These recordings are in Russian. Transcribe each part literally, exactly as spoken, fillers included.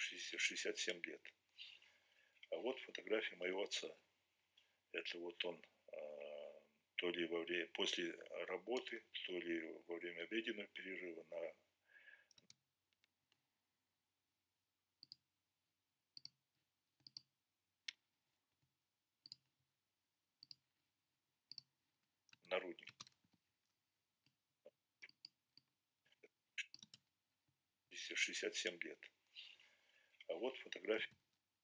шестьдесят семь лет. А вот фотография моего отца. Это вот он э, то ли во время, после работы, то ли во время обеденного перерыва на на рудник. шестьдесят семь лет. А вот фотография.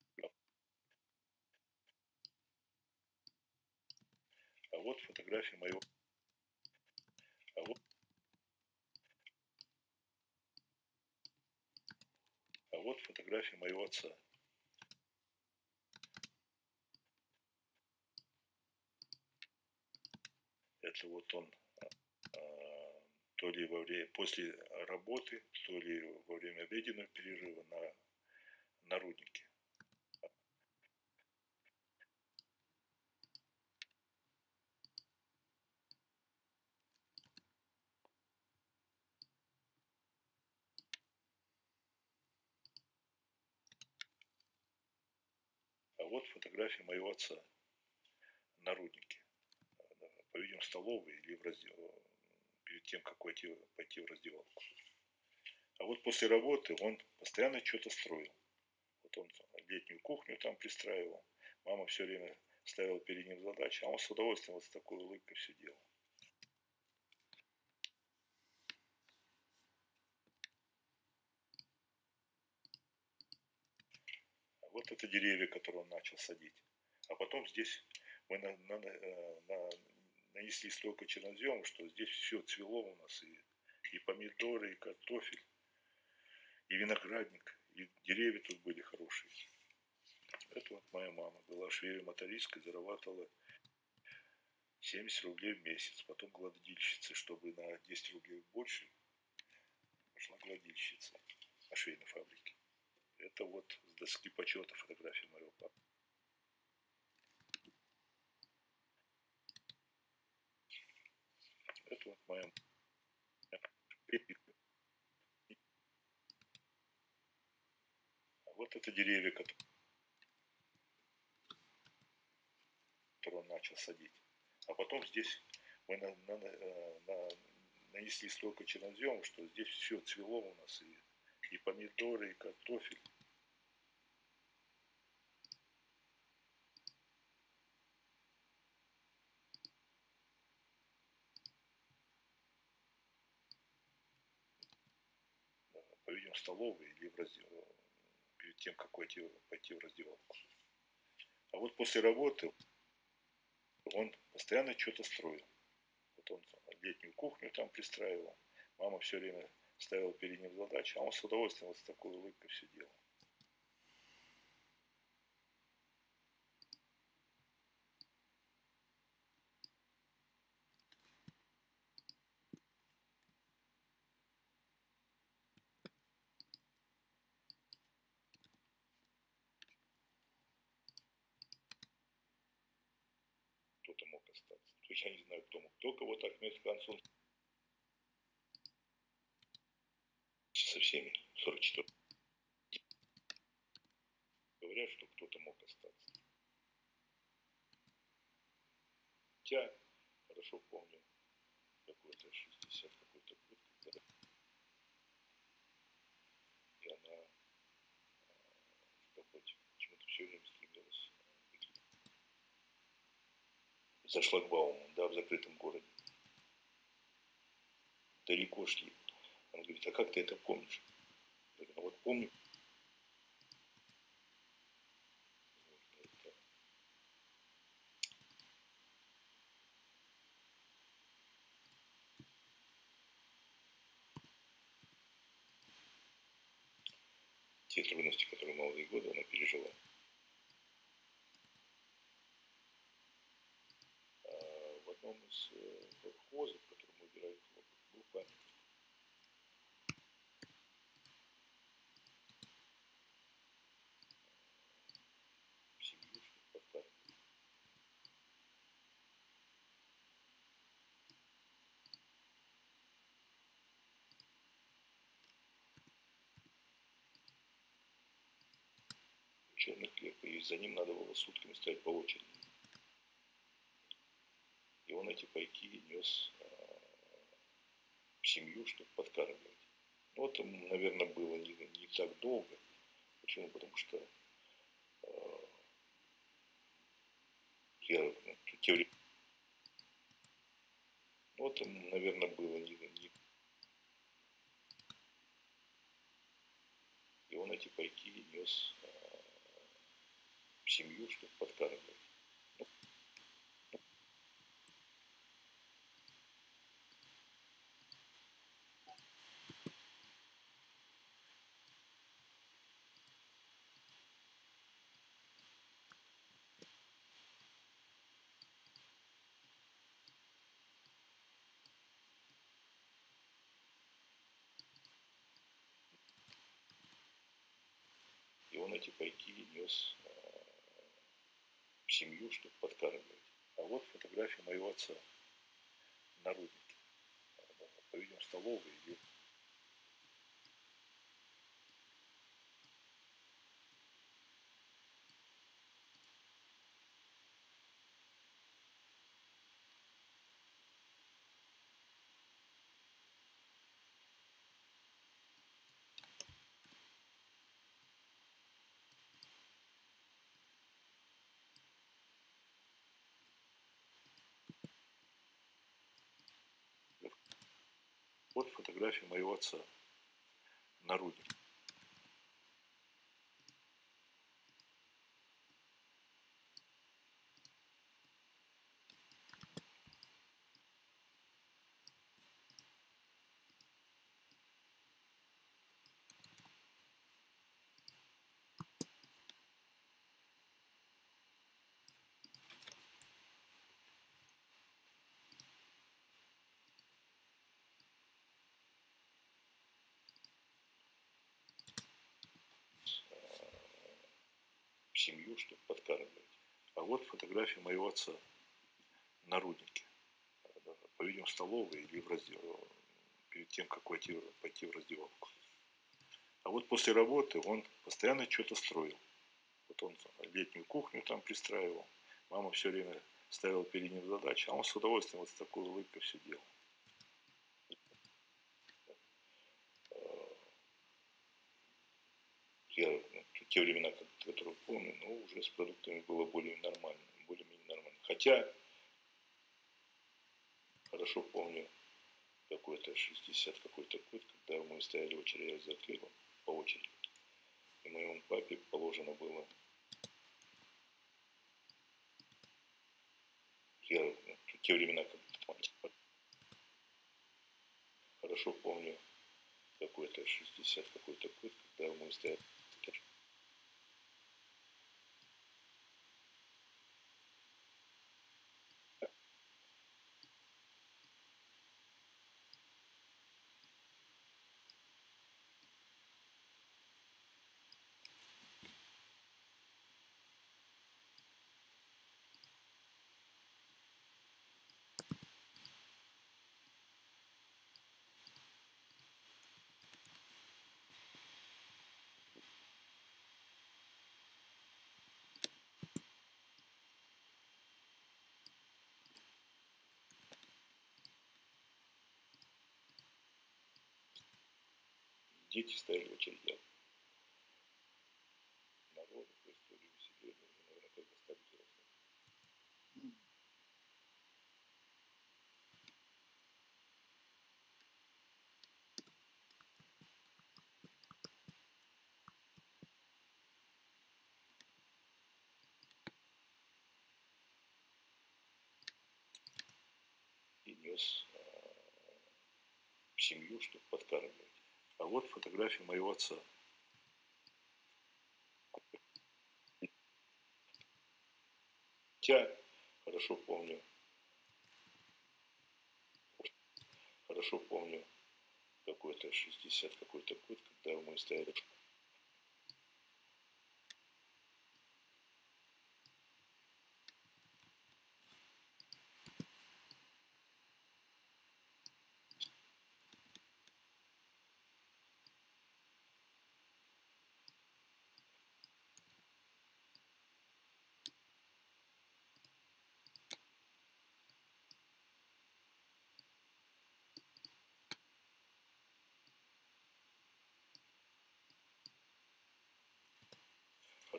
А вот фотография моего. А вот. А вот фотография моего отца. Это вот он э, то ли во время, после работы, то ли во время обеденного перерыва на, на руднике. А вот фотография моего отца на руднике. По-видимому, в столовой или в раздел... перед тем, как пойти, пойти в раздевалку. А вот после работы он постоянно что-то строил. Вот он летнюю кухню там пристраивал. Мама все время ставила перед ним задачи, а он с удовольствием вот с такой улыбкой все делал. А вот это деревья, которые он начал садить. А потом здесь мы на, на, на, нанесли столько чернозема, что здесь все цвело у нас. И, и помидоры, и картофель, и виноградник, и деревья тут были хорошие. Это вот моя мама была швеей-мотористкой, зарабатывала семьдесят рублей в месяц. Потом гладильщица, чтобы на десять рублей больше, пошла гладильщица на швейной фабрике. Это вот с доски почета фотография моего папы. Это вот моя вот это деревья, которые он начал садить. А потом здесь мы на, на, на, нанесли столько чернозема, что здесь все цвело у нас. И, и помидоры, и картофель. По-видимому, в столовой или в раздел... перед тем, как пойти, пойти в раздевалку. А вот после работы он постоянно что-то строил. Вот он летнюю кухню там пристраивал. Мама все время ставила перед ним задачи, а он с удовольствием вот с такой улыбкой все делал. Кто-то мог остаться. То есть я не знаю, кто мог. Только вот Ахмед Хансун со всеми сорок четыре. Говорят, что кто-то мог остаться. Хотя, хорошо помню, какой-то шестьдесят какой-то год, когда и она почему-то все время стремилась за шлагбаумом, да, в закрытом городе. Далеко шли. Она говорит, а как ты это помнишь? Я говорю, а вот помню. Те трудности, которые в молодые годы она пережила. А в одном из колхозов, в котором убирают хлопок, был памятник. Семью, что поставили. черный хлеб, и за ним надо было сутками стоять по очереди. И он эти пайки нес в семью, чтобы подкармливать. Ну, это, наверное, было не, не так долго. Почему? Потому что э, я ну, те времена, ну, это, наверное, было не, не... И он эти пайки нес э, в семью, чтобы подкармливать. И он эти пайки нес э, в семью, чтобы подкармливать. А вот фотография моего отца на руднике. По-видимому, столовой или... Вот фотография моего отца на руднике. В семью, чтобы подкармливать. А вот фотография моего отца на руднике. По-видимому, в столовой или в раздел... перед тем, как пойти, пойти в раздевалку. А вот после работы он постоянно что-то строил. Вот он летнюю кухню там пристраивал. Мама все время ставила перед ним задачи, а он с удовольствием вот с такой улыбкой все делал. Я в те времена, которые помню, ну, уже с продуктами было более нормально, более-менее нормально. Хотя, хорошо помню, какой-то шестьдесят какой-то год, когда мы стояли в очереди за хлебом, по очереди. И моему папе положено было... Я в те времена, когда... Хорошо помню, какой-то шестьдесят какой-то год, когда мы стояли... Дети стояли в очередях. Народу, по истории сидели, наверное, когда стали взрослыми. И нес в семью, чтобы подкармливать. А вот фотография моего отца. Хотя, хорошо помню, хорошо помню, какой-то шестьдесят какой-то год, когда мы стояли...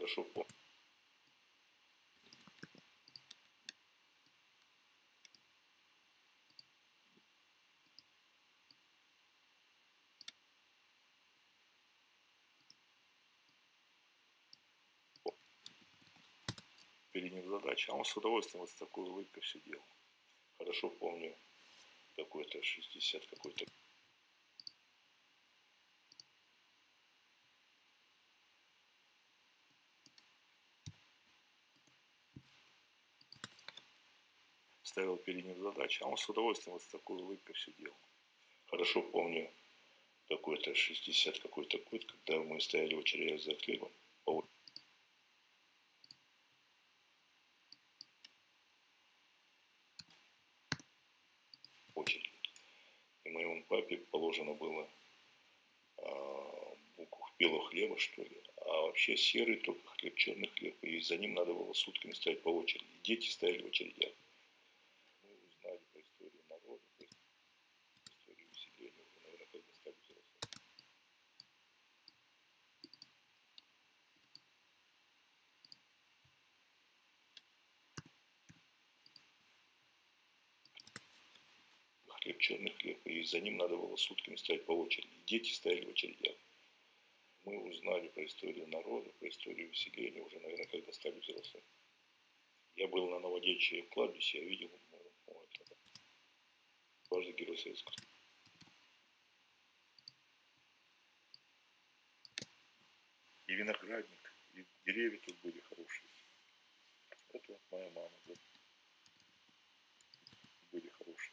Хорошо помню. Перед ним задача, а он с удовольствием вот с такой улыбкой все делал. Хорошо помню, какой-то шестьдесят какой-то. Ставил перед ним задачу, а он с удовольствием вот с такой улыбкой все делал. Хорошо помню, какой-то шестьдесят какой-то год, когда мы стояли в очереди за хлебом. Очередь. И моему папе положено было а, букву белого хлеба, что ли, а вообще серый только хлеб, черный хлеб. И за ним надо было сутками стоять по очереди. Дети стояли в очередях. Мы узнали по истории народа, по истории усиления, уже, наверное, когда стали взрослыми. Хлеб, черный хлеб. И за ним надо было сутками стоять по очереди. Дети стояли в очередях. Мы узнали про историю народа, про историю усиления, уже, наверное, когда стали взрослыми. Я был на Новодевичьем кладбище, я видел, ну, это, важный герой Советского Союза. И виноградник, и деревья тут были хорошие. Это вот моя мама, да. Были хорошие.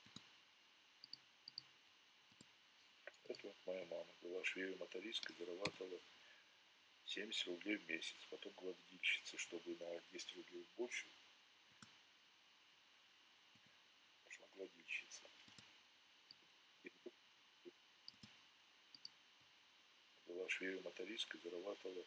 Это вот моя мама была швеей-мотористкой, зарабатывала семьдесят рублей в месяц, потом гладильщица, чтобы на десять рублей больше пошла гладильщица. Была швеей-мотористкой, зарабатывала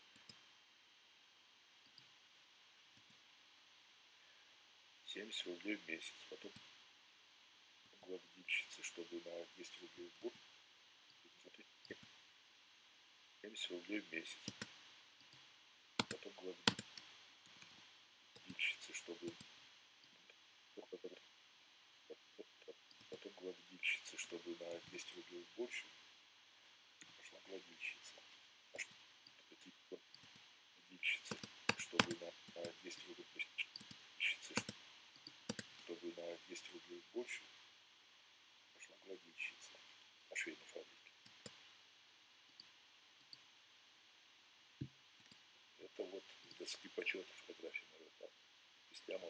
семьдесят рублей в месяц, потом гладильщица, чтобы на десять рублей больше, семьдесят рублей в месяц, потом гладильщица, чтобы потом гладильщица, чтобы на десять рублей больше пошла гладильщица. Гладильщица, чтобы на, на десять рублей чтобы на десять рублей больше пошла гладильщица на швейной фабрике. Это вот с доски почета фотографии моего папы. Прямо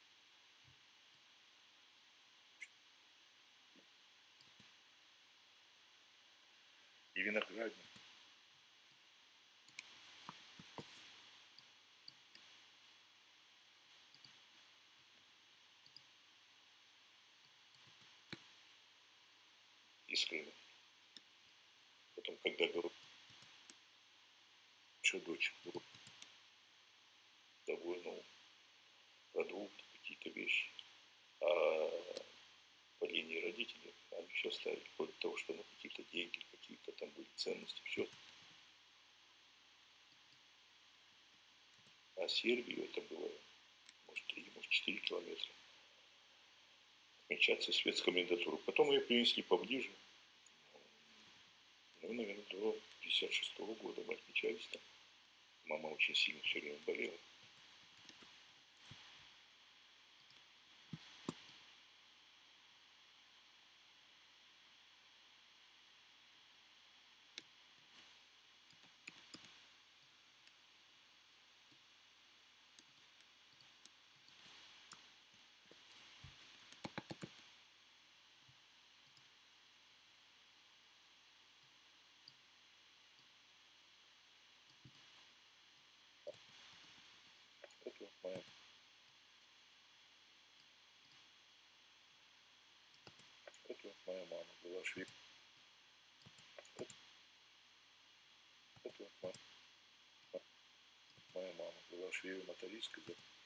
и виноградник. Из Крыма. Потом, когда говорю, что дочь, тобой, ну, продукты, какие-то вещи. А по линии родителей они все ставили, вплоть до того, что ну, какие-то деньги, какие-то там были ценности, все. А Сербию это было, может, три, может, четыре километра. Отмечаться светскую комендатуру. Потом ее принесли поближе. Ну, наверное, до пятьдесят шестого года мы отмечались там. Мама очень сильно все время болела. Это вот моя. Это вот моя мама была швейцаром. Это вот моя, моя мама была швеей-мотористкой.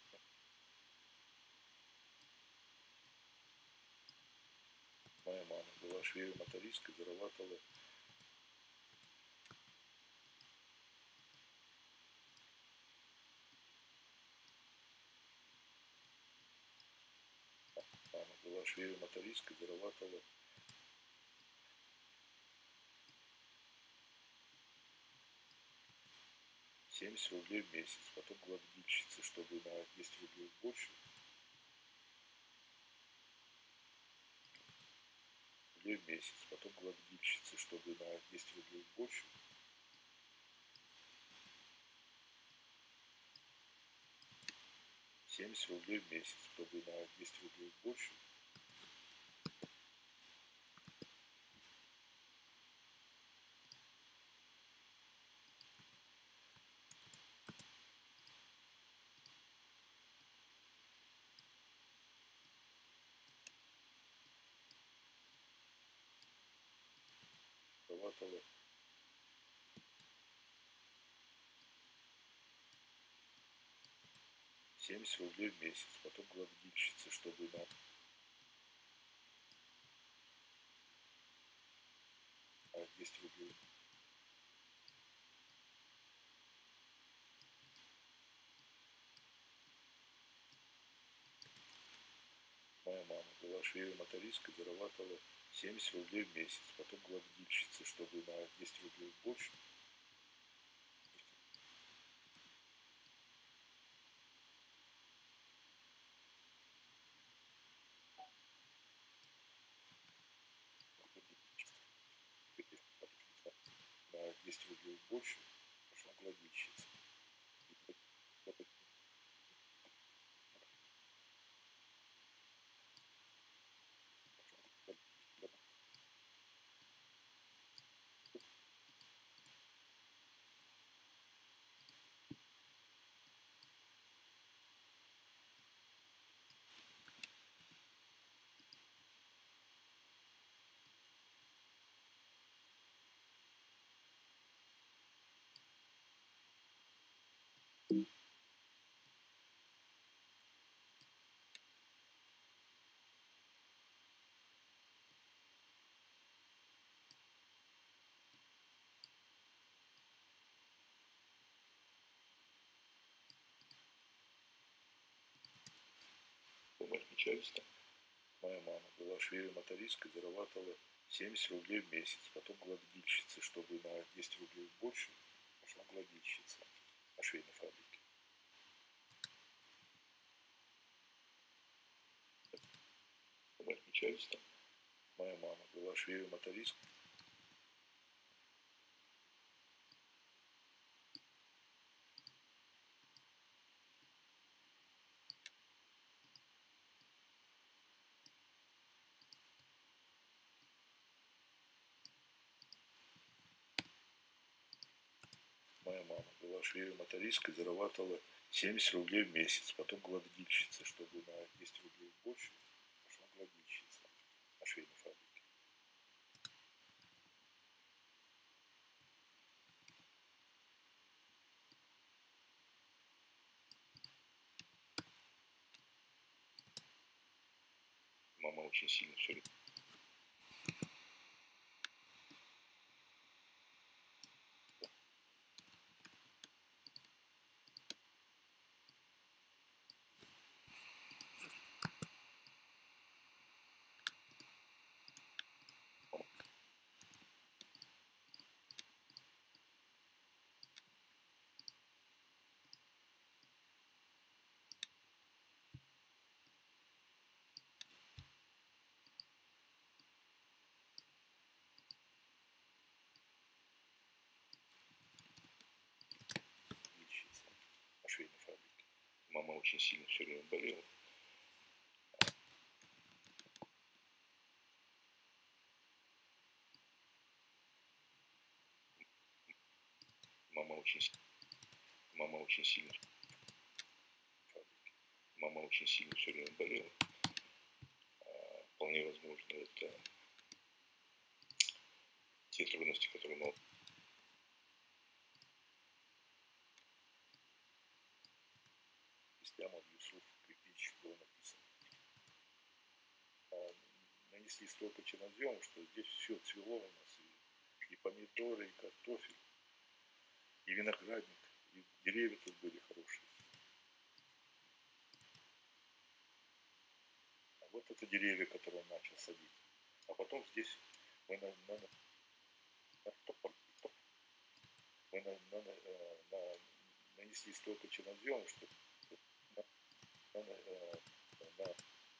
Моя мама была швеей-мотористкой, зарабатывала Мама была швеей мотористкой, зарабатывала семьдесят рублей в месяц, потом гладильщица, чтобы на десять рублей больше, рублей в месяц, потом гладильщица, чтобы на десять рублей больше, семьдесят рублей в месяц, чтобы на десять рублей больше, зарабатывала семьдесят рублей в месяц, потом гладильщица, чтобы на десять рублей. Моя мама была швеей мотористкой, зарабатывала семьдесят рублей в месяц, потом гладильщица, чтобы на десять рублей больше, на десять рублей больше, пошла гладильщица. Начальство. Моя мама была швеей мотористкой, зарабатывала семьдесят рублей в месяц, потом гладильщица, чтобы на десять рублей больше, пошла гладильщица на швейной фабрике. Начальство. Моя мама была швеей мотористкой. Моя мама была швеей мотористкой, зарабатывала семьдесят рублей в месяц, потом гладильщица, чтобы на десять рублей больше, пошла гладильщица на швейной фабрике. Мама очень сильно все время. На швейной фабрике. Мама очень сильно все время болела. Мама очень, мама очень сильно, мама очень сильно все время болела. А, вполне возможно, это те трудности, которые мама. Ислямов Юсуф Кирпич было написано. А, нанесли столько черноземов, что здесь все цвело у нас. И, и помидоры, и картофель, и виноградник, и деревья тут были хорошие. вот это деревья, которые он начал садить. А потом здесь мы на, на, на, мы на, на, на, на, нанесли столько чернозема, что на, на, на,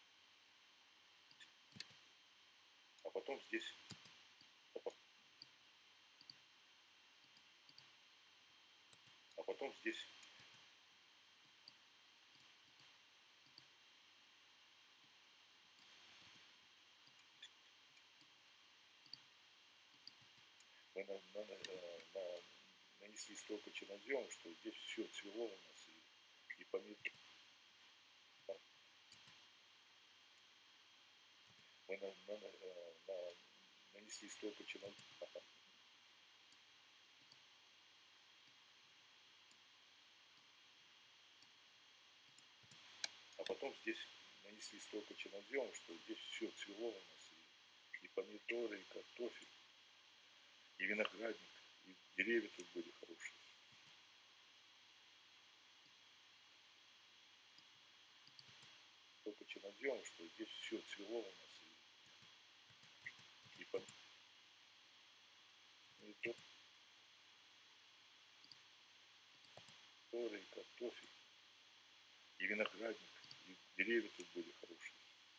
а потом здесь а потом здесь мы на, на, на, нанесли столько чернозема, что здесь все цвело у нас и, и помидоры. Мы на, на, на, нанесли столько чернозема. А потом здесь нанесли столько чернозема, что здесь все цвело у нас и, и помидоры, и картофель, и виноградник, и деревья тут были хорошие. Столько чернозема, что здесь все цвело у нас и, и помидоры, и картофель, и виноградник, и деревья тут были хорошие.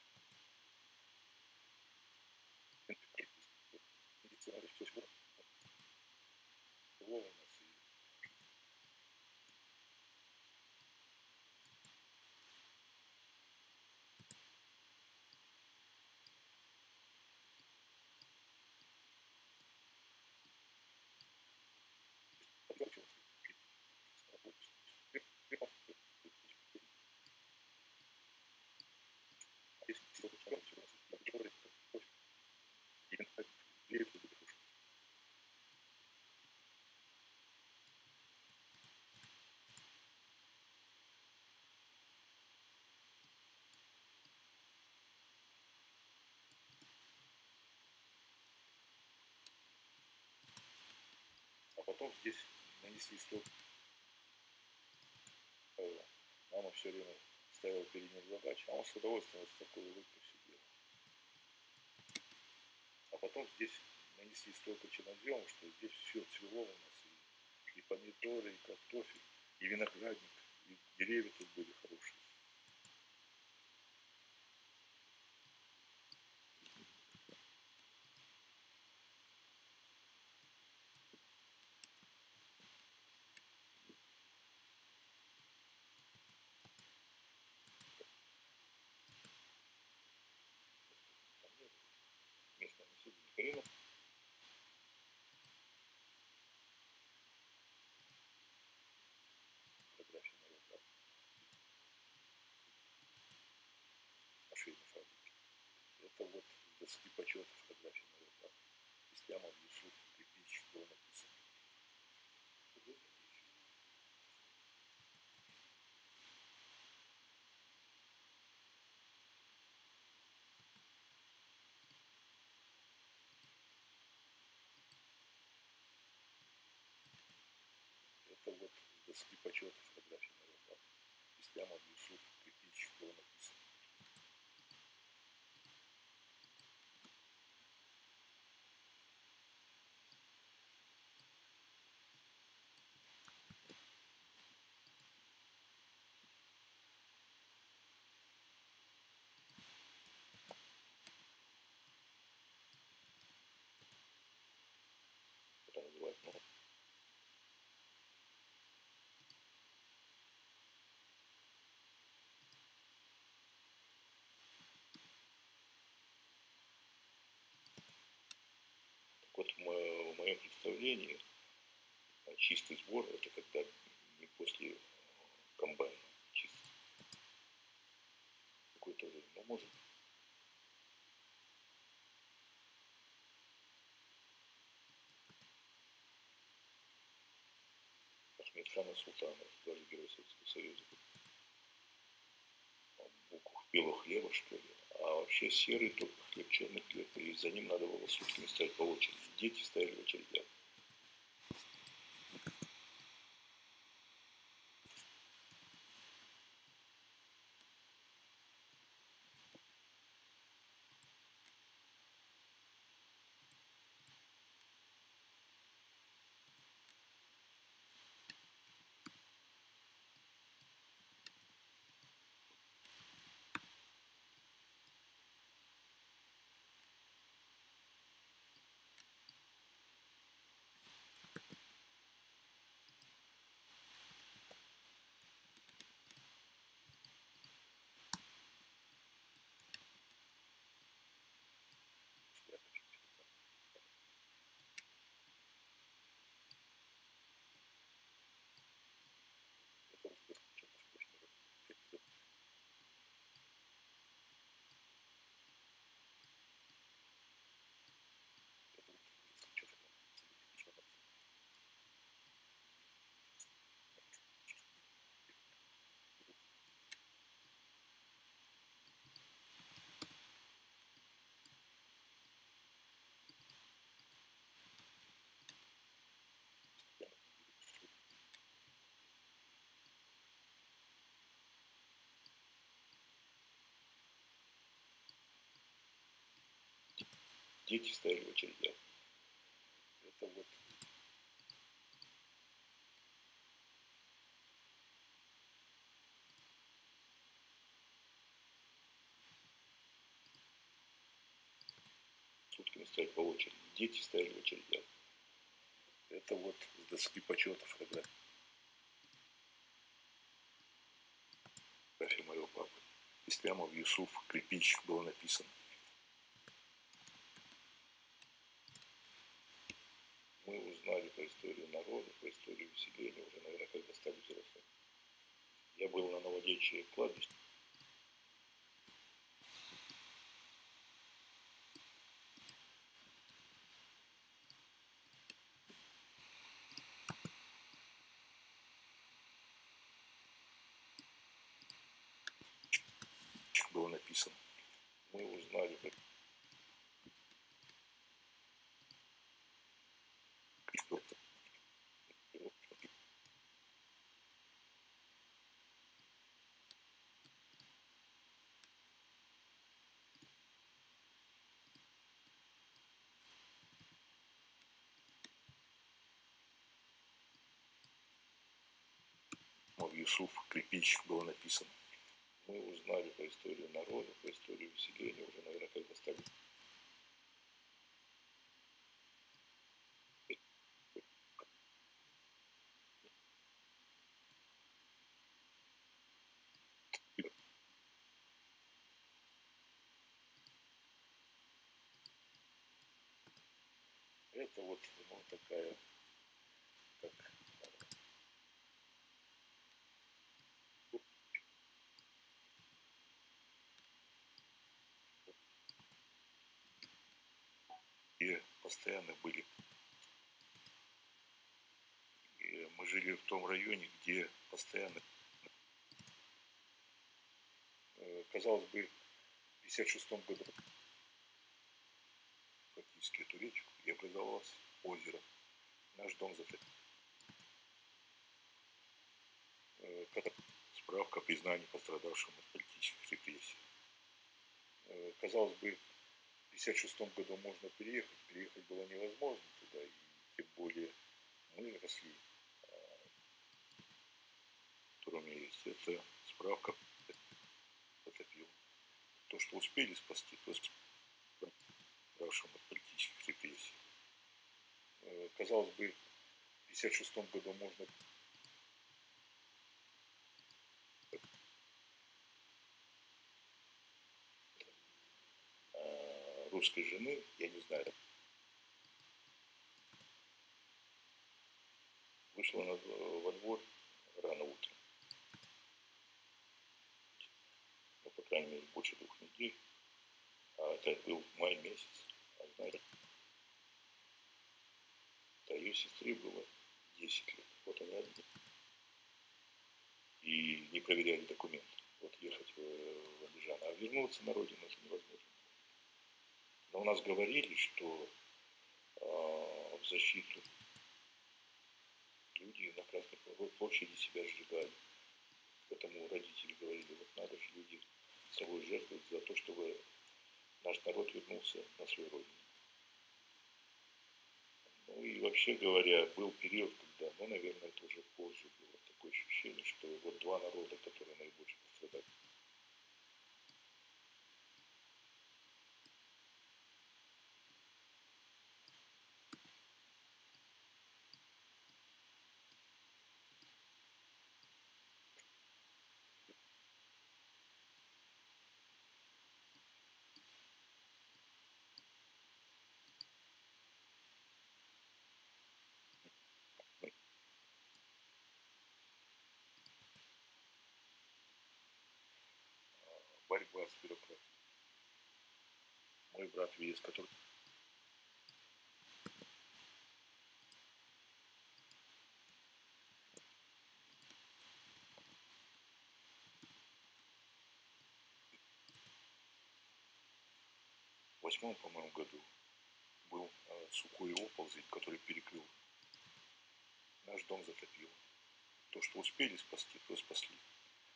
Цвело у нас и, а потом здесь нанесли столько. Мама все время ставила перед ним задачу, а он с удовольствием вот с такой улыбкой все делал. А потом здесь нанесли столько чернозема, что здесь все цвело у нас и, и помидоры, и картофель, и виноградник, и деревья тут были хорошие. Местное население. Карина. Фотографии на руках. На швейной фабрике. Это вот доски почета фотографии на руках. Ислямов Юсуф Кирпич было написано. Это вот доски почета фотографии на руках. Ислямов Юсуф Кирпич было написано. Это называют, ну, вот в моем представлении чистый сбор — это когда не после комбайна чистый. Какое-то время, ну, может. Ахмедхана Султанов, даже Герой Советского Союза. Букв белого хлеба, что ли. А вообще серый только хлеб, черный хлеб. И за ним надо было сутками стоять по очереди. Дети стояли в очередях. дети стояли в очередях. Это вот. Сутками стояли по очереди. Дети стояли в очередях. Это вот с доски почета фотография моего папы. Ислямов Юсуф, кирпич, было написано. Мы узнали по историю народа, по историю выселения, уже, наверное, когда стали взрослыми. Я был на Новодевичье кладбище. Было написано. Мы узнали. Юсуф, кирпич, было написано. Мы узнали по историю народа, по историю выселения, уже, наверное, когда стали. Это вот, ну, такая, как и постоянно были. И мы жили в том районе, где постоянно, казалось бы, в пятьдесят шестом году практически эту речку, и образовалось озеро. Наш дом затопил. Справка о признании пострадавшим от политических репрессий. Казалось бы, в пятьдесят шестом году можно переехать, переехать было невозможно туда, и тем более мы росли, которая у меня есть, это справка затопил. То, что успели спасти, то пострадавшим от политических репрессий. Казалось бы, в пятьдесят шестом году можно русской жены, я не знаю, вышла на, во двор рано утром, ну, по крайней мере, больше двух недель, а это был май месяц, а знаете, да, ее сестре было десять лет, вот они одни, и не проверяли документы, вот ехать в, в Андижан, а вернуться на родину это невозможно. Но у нас говорили, что э, в защиту люди на Красной площади себя сжигали. Поэтому родители говорили, вот надо же люди собой жертвовать за то, чтобы наш народ вернулся на свою родину. Ну и вообще говоря, был период, когда, ну, наверное, это уже позже было такое ощущение, что вот два народа, которые наибольше пострадали. Борьба с бюрократией. Мой брат Виес, который в восьмом, по-моему, году был э, сухой оползень, который перекрыл. Наш дом затопил. То, что успели спасти, то спасли.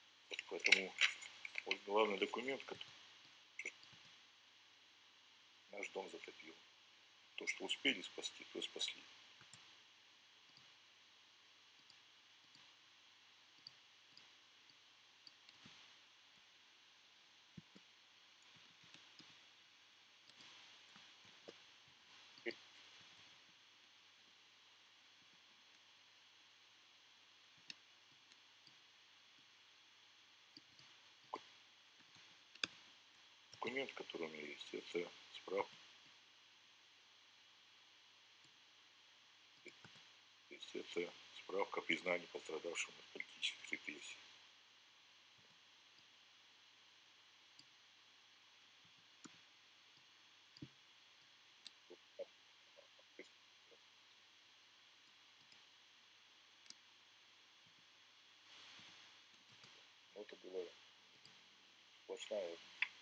Поэтому вот главный документ, который наш дом затопило. То, что успели спасти, то спасли. Документ, который у меня есть, это справка. Это справка о признании пострадавшим от политических репрессий. Но это была сплошная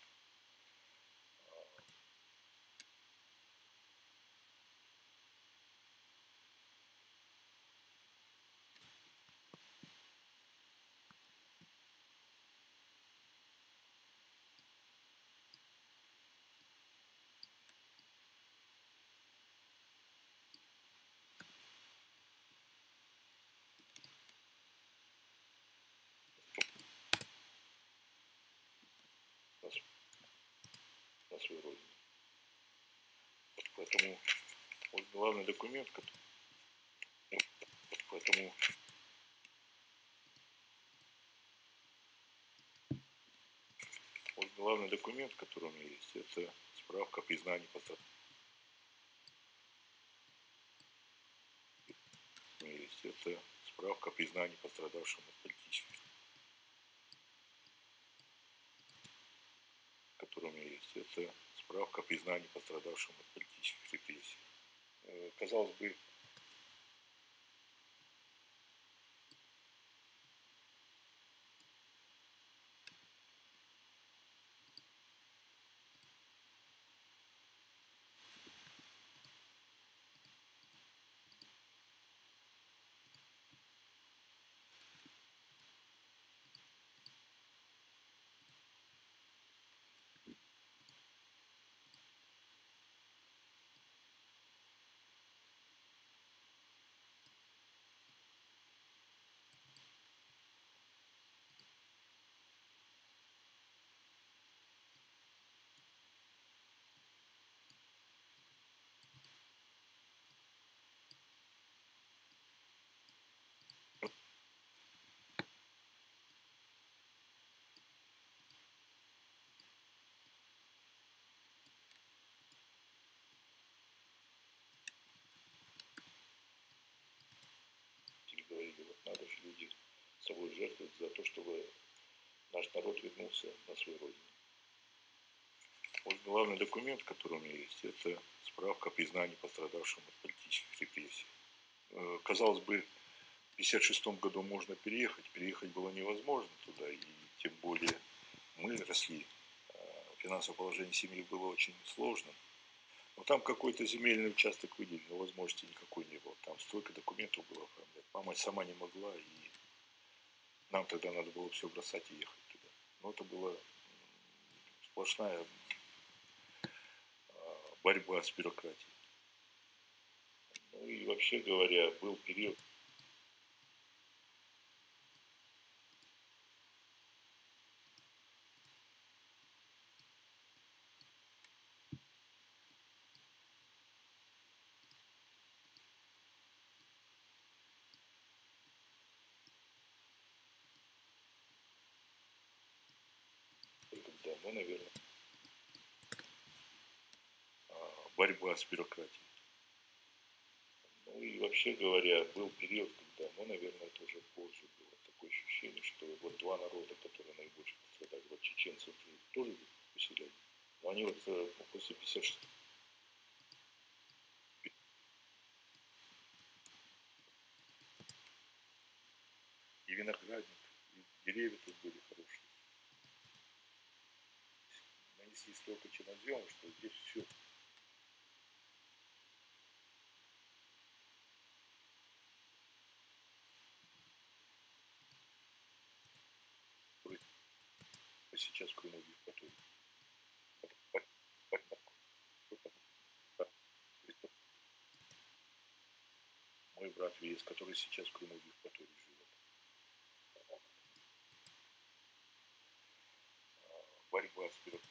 на свою родину. Поэтому вот главный документ, который, поэтому вот главный документ, который у меня есть, это справка о признании пострадавшим. Есть это справка о признании пострадавшим от политических, который у меня есть, это справка о признании пострадавшим от политических репрессий. Казалось бы, говорили, вот надо же люди собой жертвовать за то, чтобы наш народ вернулся на свою родину. Вот главный документ, который у меня есть, это справка о признании пострадавшим от политических репрессий. Казалось бы, в пятьдесят шестом году можно переехать, переехать было невозможно туда, и тем более мы росли, финансовое положение семьи было очень сложным. Но там какой-то земельный участок выделили, но возможности никакой не было. Там столько документов было оформлять. Мама сама не могла, и нам тогда надо было все бросать и ехать туда. Но это была сплошная борьба с бюрократией. Ну и вообще говоря, был период, когда, ну, наверное, борьба с бюрократией. Ну и вообще говоря, был период, когда, ну, наверное, это уже позже было такое ощущение, что вот два народа, которые наибольше пострадали, вот чеченцы тоже поселяли, но они вот после пятьдесят шестого и виноградник, и деревья тут были хорошие. Нанесли столько чернозема, что здесь все. Сейчас в Крыму готовят. брат в ЕС, который сейчас в Крыму в Евпатории живет. Борьба с бюрократией.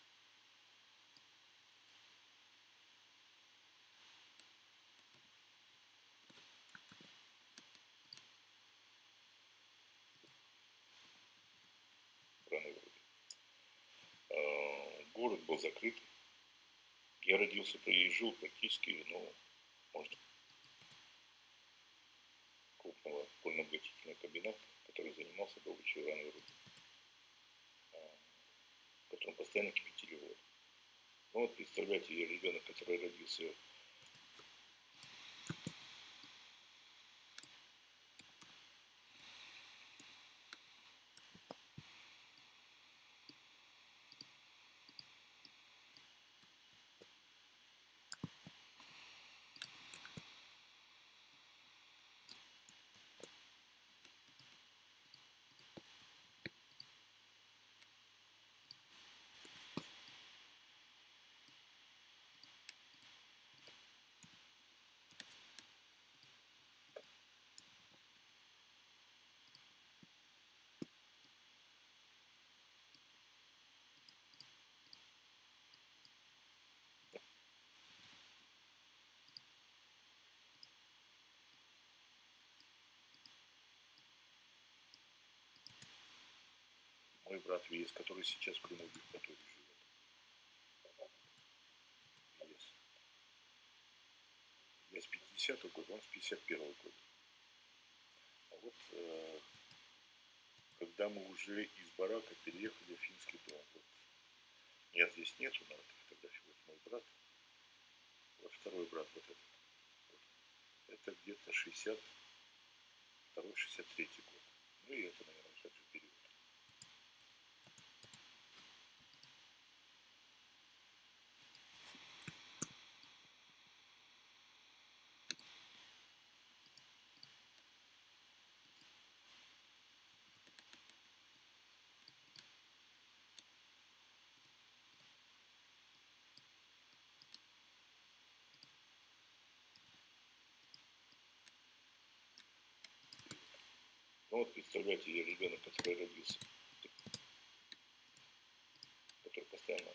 Город был закрыт. Я родился, жил практически, ну, можно, крупного вольнообогатительного комбината, который занимался добычей урановой руды, в котором постоянно кипятили воду. Ну вот представляете, я ребенок, который родился мой брат Вес, который сейчас в Крыму в Евпатории живет. Вес. Я с пятидесятого года, он с пятьдесят первого года. А вот э, когда мы уже из барака переехали в финский дом, вот, меня здесь нету на этой фотографии, вот мой брат, вот второй брат вот этот. Вот. Это где-то шестьдесят второй шестьдесят третий год. Ну и это, наверное, также период. Ну вот представляете, я ребенок, который родился, который постоянно,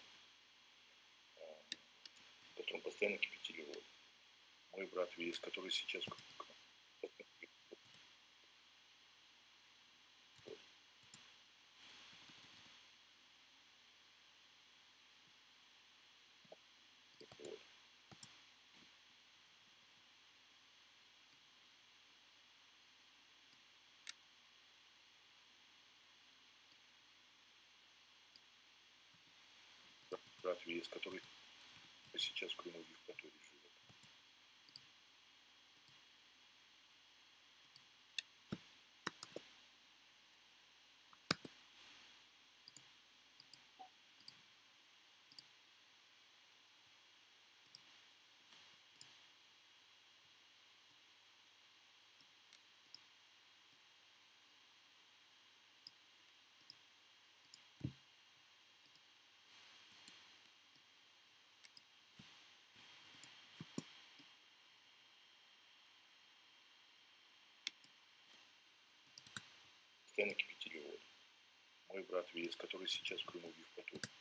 в котором постоянно кипятили воду. Мой брат Вес, который сейчас брат Вес, который сейчас в Крыму в Евпатории живет. Постоянно кипятили воду. Мой брат Вес, который сейчас в Крыму в Евпатории.